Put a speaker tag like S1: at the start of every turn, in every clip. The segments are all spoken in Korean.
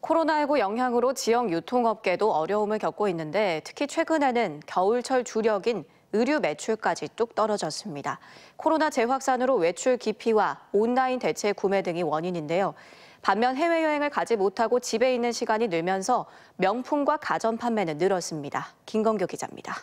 S1: 코로나19 영향으로 지역 유통업계도 어려움을 겪고 있는데 특히 최근에는 겨울철 주력인 의류 매출까지 뚝 떨어졌습니다. 코로나 재확산으로 외출 기피와 온라인 대체 구매 등이 원인인데요. 반면 해외여행을 가지 못하고 집에 있는 시간이 늘면서 명품과 가전 판매는 늘었습니다. 김건교 기자입니다.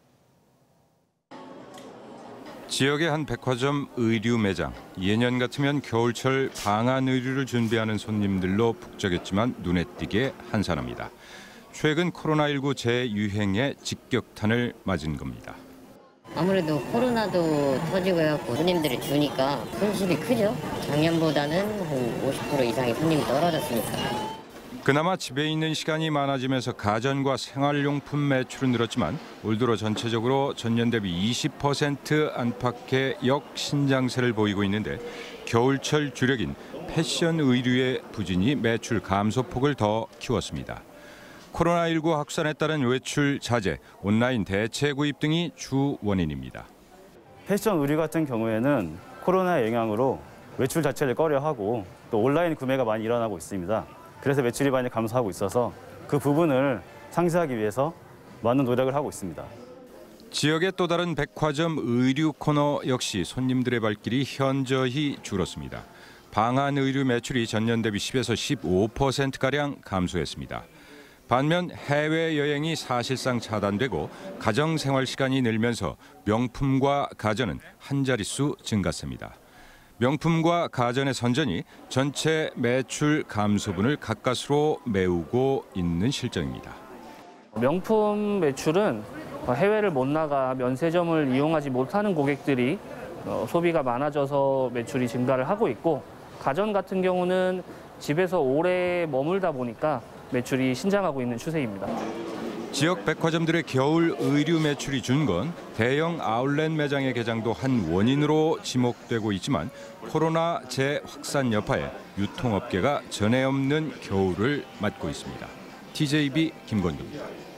S2: 지역의 한 백화점 의류 매장. 예년 같으면 겨울철 방한 의류를 준비하는 손님들로 북적였지만 눈에 띄게 한산합니다. 최근 코로나19 재유행에 직격탄을 맞은 겁니다.
S3: 아무래도 코로나도 터지고 해갖고 손님들이 주니까 손실이 크죠. 작년보다는 한 50% 이상의 손님이 떨어졌으니까.
S2: 그나마 집에 있는 시간이 많아지면서 가전과 생활용품 매출은 늘었지만 올 들어 전체적으로 전년 대비 20% 안팎의 역신장세를 보이고 있는데 겨울철 주력인 패션 의류의 부진이 매출 감소폭을 더 키웠습니다. 코로나19 확산에 따른 외출 자제, 온라인 대체 구입 등이 주 원인입니다.
S4: 패션 의류 같은 경우에는 코로나 영향으로 외출 자체를 꺼려하고 또 온라인 구매가 많이 일어나고 있습니다. 그래서 매출이 많이 감소하고 있어서 그 부분을 상쇄하기 위해서 많은 노력을 하고 있습니다.
S2: 지역의 또 다른 백화점 의류 코너 역시 손님들의 발길이 현저히 줄었습니다. 방한 의류 매출이 전년 대비 10에서 15%가량 감소했습니다. 반면 해외여행이 사실상 차단되고 가정생활 시간이 늘면서 명품과 가전은 한 자릿수 증가세입니다. 명품과 가전의 선전이 전체 매출 감소분을 가까스로 메우고 있는 실정입니다.
S5: 명품 매출은 해외를 못 나가 면세점을 이용하지 못하는 고객들이 소비가 많아져서 매출이 증가를 하고 있고, 가전 같은 경우는 집에서 오래 머물다 보니까 매출이 신장하고 있는 추세입니다.
S2: 지역 백화점들의 겨울 의류 매출이 준 건 대형 아울렛 매장의 개장도 한 원인으로 지목되고 있지만 코로나 재확산 여파에 유통업계가 전에 없는 겨울을 맞고 있습니다. TJB 김건규입니다.